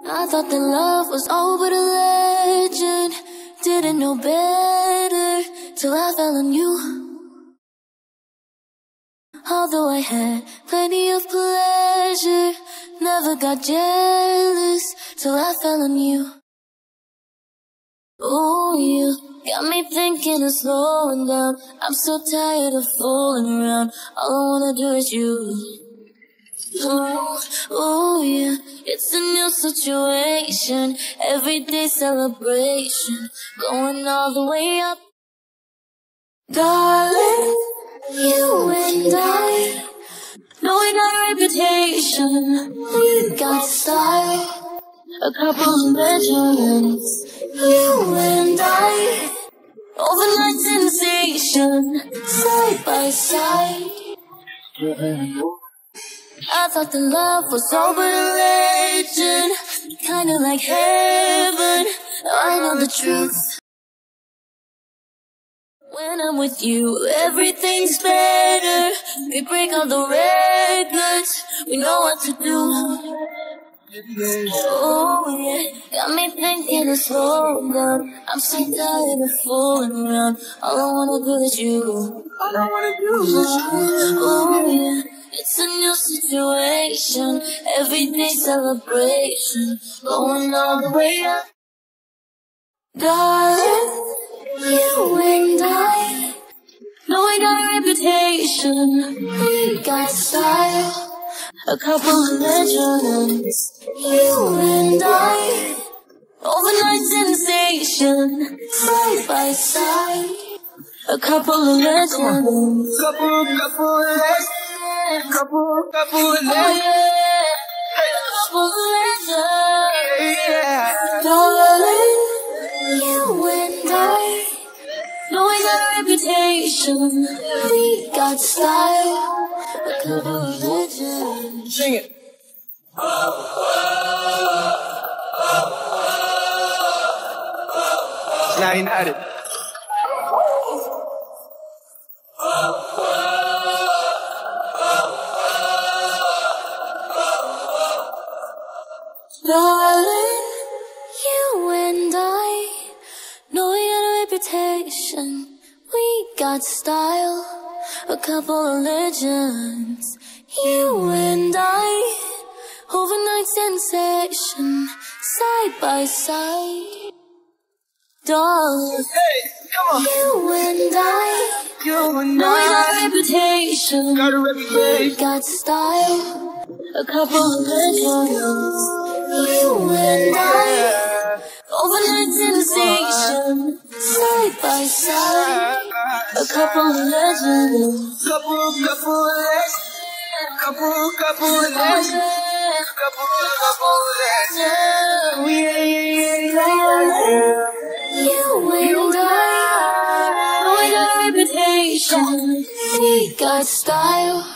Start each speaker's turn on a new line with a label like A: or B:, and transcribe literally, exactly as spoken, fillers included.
A: I thought that love was all but a legend. Didn't know better till I fell on you. Although I had plenty of pleasure, never got jealous till I fell on you. Oh, you got me thinking of slowing down. I'm so tired of fooling around. All I wanna do is you. Oh, oh yeah, it's a new situation. Everyday celebration, going all the way up. Darling, you and I know we got a reputation. We got style, a couple of legends. You and I, overnight sensation, side by side. I thought the love was all but a legend, kinda like heaven. I know the truth. When I'm with you, everything's better. We break all the records, we know what to do. Oh yeah, got me thinking of slow down. I'm so tired of fooling around. All I wanna do is you. All I wanna do is you. Oh yeah, it's a new situation. Everyday celebration, going all the way up. Darling, you and I know we got a reputation. We got style, a couple of legends. You and I, overnight sensation, side by side. A couple of legends.
B: Couple, couple of legends. Couple, couple of legends.
A: Oh yeah, a couple of legends.
B: Yeah.
A: Darling, you and I know we got a reputation. We got style, a couple of legends.
B: Sing it. Now United.
A: Darling, you and I know we got a reputation. We got style, a couple of legends. You and I, overnight sensation, side by side. Darling,
B: Hey, come on.
A: you and I
B: You and
A: know we got a
B: I
A: reputation.
B: got a
A: We
B: reputation.
A: got style, a couple of legends. You and I, overnight sensation, side by side. A couple of legends.
B: Couple, couple of legends. Couple, couple of legends. Couple, couple of legends. Oh, yeah, yeah, yeah, yeah.
A: You and I, we got a reputation. We got style,